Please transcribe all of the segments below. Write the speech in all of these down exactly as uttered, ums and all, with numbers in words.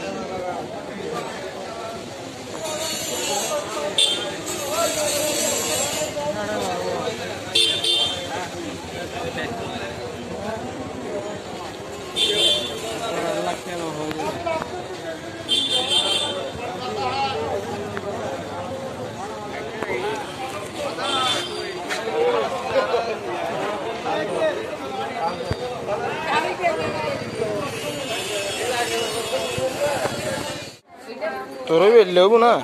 তোরও বেরলে হবো না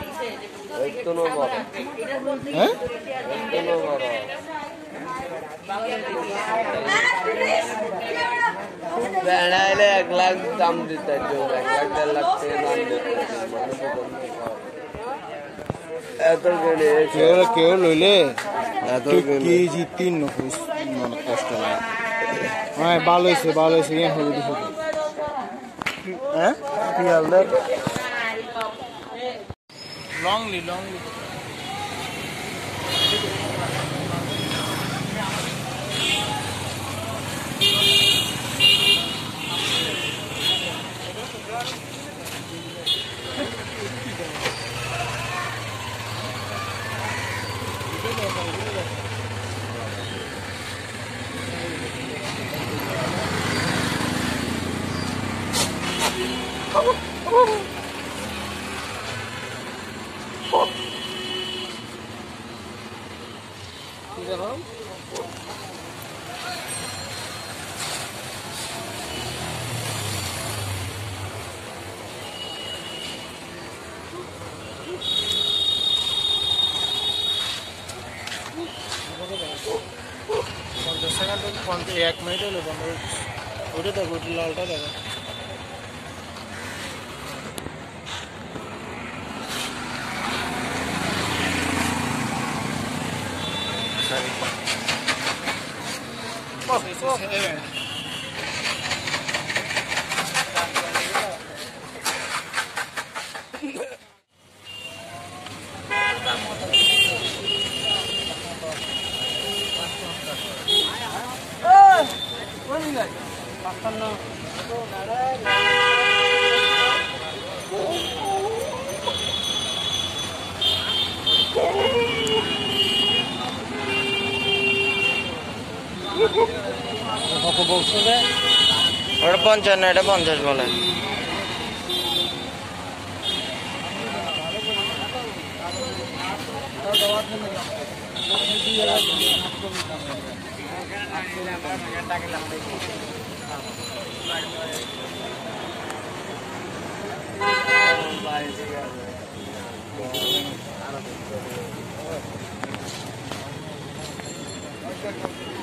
হ্যাঁ বেড়াইলে এক লাখ দাম দিতে এক লাখ দেড় লাখ টাকা দাম দিতে এত কেউ কেউ লইলে কেজি তিন নকুশ মানে কষ্ট লাগে হ্যাঁ ভালো হয়েছে ভালো হয়েছে ইয়ে হবে দেখো হ্যাঁ পিয়ালদার লংলি লংলি পঞ্চাশ সেকেন্ড পঞ্চাশ এক মিনিট হলো বন্ধ ওটা দেখো ওটা লালটা দেখো ওটা পঞ্চান্ন এটা পঞ্চাশ বলে Thank you.